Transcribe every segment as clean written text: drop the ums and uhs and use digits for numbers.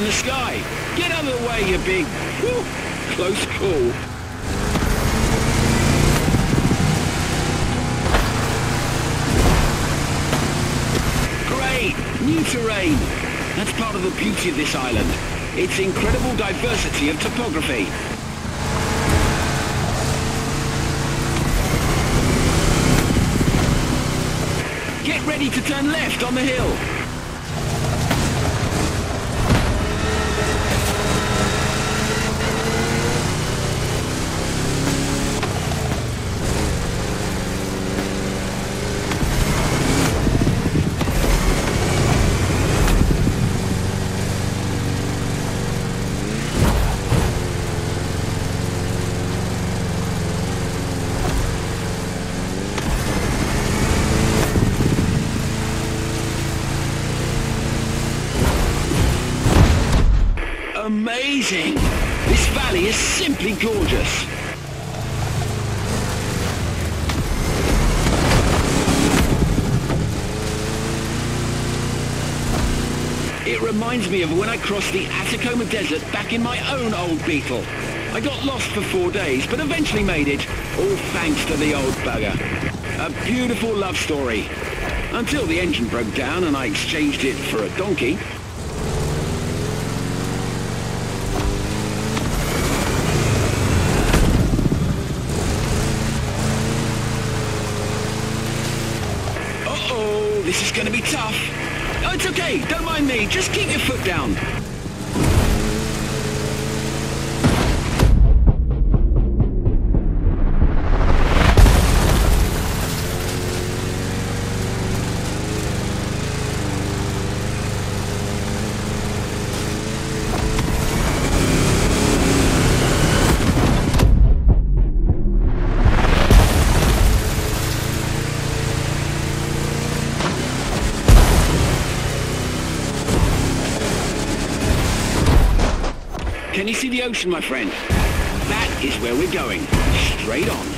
the sky. Get out of the way, you big... Whew, close call. Great! New terrain. That's part of the beauty of this island. Its incredible diversity of topography. Get ready to turn left on the hill. Amazing! This valley is simply gorgeous. It reminds me of when I crossed the Atacama Desert back in my own old Beetle. I got lost for 4 days, but eventually made it, all thanks to the old bugger. A beautiful love story. Until the engine broke down and I exchanged it for a donkey. Uh-oh, this is going to be tough. Oh, it's okay, don't mind me, just keep your foot down. Can you see the ocean, my friend? That is where we're going. Straight on.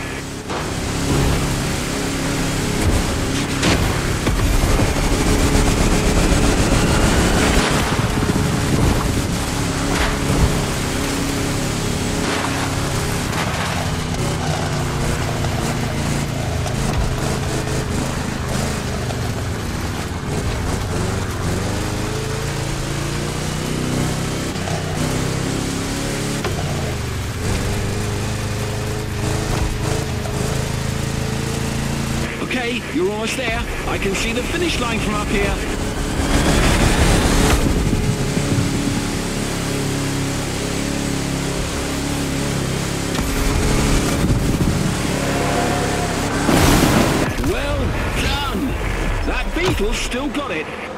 Okay, you're almost there. I can see the finish line from up here. Well done! That Beetle's still got it.